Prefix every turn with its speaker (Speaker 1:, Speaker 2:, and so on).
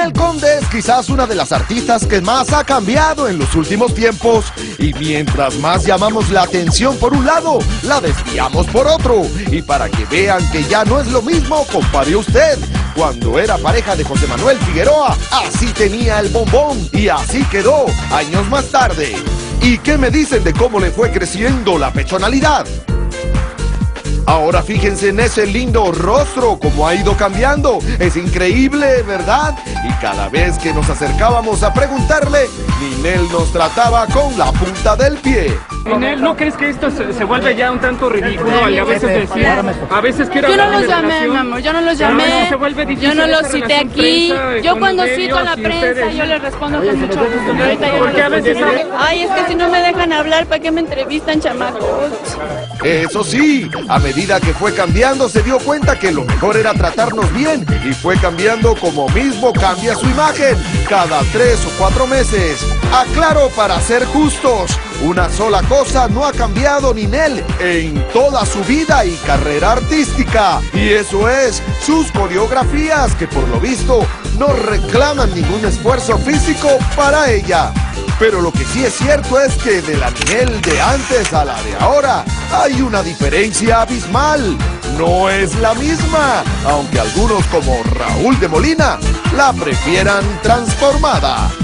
Speaker 1: Ninel Conde es quizás una de las artistas que más ha cambiado en los últimos tiempos. Y mientras más llamamos la atención por un lado, la desviamos por otro. Y para que vean que ya no es lo mismo, compare usted. Cuando era pareja de José Manuel Figueroa, así tenía el bombón y así quedó años más tarde. ¿Y qué me dicen de cómo le fue creciendo la pechonalidad? Ahora fíjense en ese lindo rostro, cómo ha ido cambiando. Es increíble, ¿verdad? Y cada vez que nos acercábamos a preguntarle, Ninel nos trataba con la punta del pie.
Speaker 2: Ninel, ¿no crees que esto se vuelve ya un tanto ridículo? Y a veces decir, a veces quiero
Speaker 3: yo no
Speaker 2: hablar
Speaker 3: los
Speaker 2: de
Speaker 3: llamé, mi amor, yo no los llamé, yo no los cité aquí. Yo cuando cito a la prensa, yo les respondo con mucho gusto. Pero ahorita yo
Speaker 2: porque a veces...
Speaker 3: Ay, es que si no me dejan hablar, ¿para qué me entrevistan, chamacos?
Speaker 1: Eso sí, a medida que fue cambiando se dio cuenta que lo mejor era tratarnos bien y fue cambiando como mismo cambia su imagen cada 3 o 4 meses. Aclaro, para ser justos, una sola cosa no ha cambiado Ninel en toda su vida y carrera artística, y eso es sus coreografías, que por lo visto no reclaman ningún esfuerzo físico para ella. Pero lo que sí es cierto es que de la Ninel de antes a la de ahora hay una diferencia abismal. No es la misma, aunque algunos como Raúl de Molina la prefieran transformada.